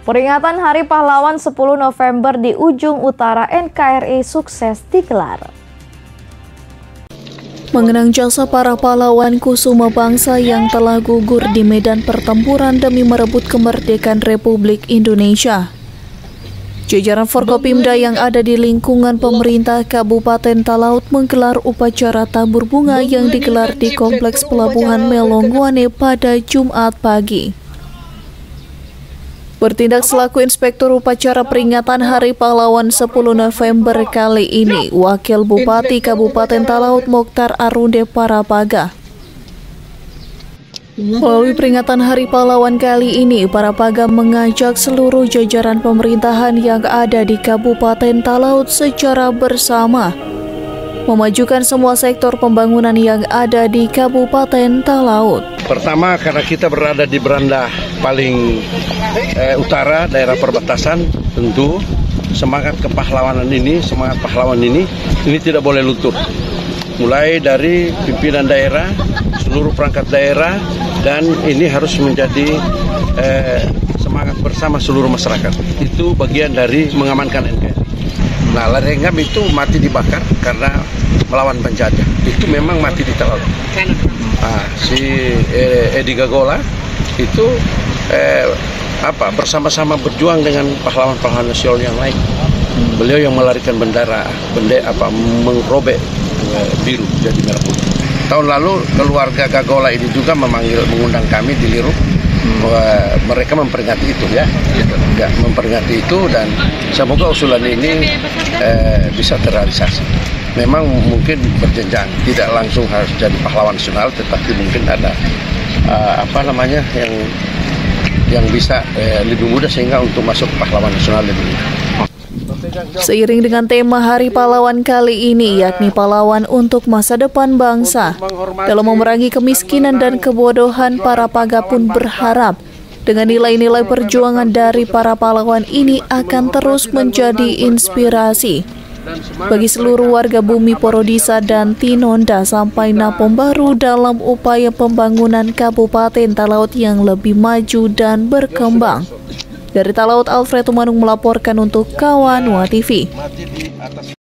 Peringatan Hari Pahlawan 10 November di ujung utara NKRI sukses digelar. Mengenang jasa para pahlawan kusuma bangsa yang telah gugur di medan pertempuran demi merebut kemerdekaan Republik Indonesia. Jajaran Forkopimda yang ada di lingkungan pemerintah Kabupaten Talaut menggelar upacara tabur bunga yang digelar di Kompleks Pelabuhan Melongguane pada Jumat pagi. Bertindak selaku inspektur upacara peringatan Hari Pahlawan 10 November kali ini, Wakil Bupati Kabupaten Talaut Mokhtar Arunde Parapaga. Melalui peringatan Hari Pahlawan kali ini, Parapaga mengajak seluruh jajaran pemerintahan yang ada di Kabupaten Talaut secara bersama memajukan semua sektor pembangunan yang ada di Kabupaten Talaut. Pertama, karena kita berada di beranda paling utara, daerah perbatasan, tentu semangat kepahlawanan ini, semangat pahlawan ini tidak boleh luntur. Mulai dari pimpinan daerah, seluruh perangkat daerah, dan ini harus menjadi semangat bersama seluruh masyarakat. Itu bagian dari mengamankan NKRI. Nah, Larenggam itu mati dibakar karena melawan penjajah. Itu memang mati di Talaut. Nah, si Edi Gagola itu bersama-sama berjuang dengan pahlawan-pahlawan nasional yang lain. Beliau yang melarikan bendera mengrobek biru jadi merah putih. Tahun lalu keluarga Gagola ini juga mengundang kami di Liruk. Mereka memperingati itu memperingati itu, dan semoga usulan ini bisa terrealisasi. Memang mungkin berjenjang, tidak langsung harus jadi pahlawan nasional, tetapi mungkin ada yang bisa lebih mudah sehingga untuk masuk pahlawan nasional lebih mudah. Seiring dengan tema Hari Pahlawan kali ini, yakni pahlawan untuk masa depan bangsa, dalam memerangi kemiskinan dan kebodohan, Parapaga pun berharap dengan nilai-nilai perjuangan dari para pahlawan ini akan terus menjadi inspirasi bagi seluruh warga bumi Porodisa dan Tinonda sampai Napom Baru dalam upaya pembangunan Kabupaten Talaut yang lebih maju dan berkembang. Dari Talaut, Alfred Tumanung melaporkan untuk Kawan Wa TV.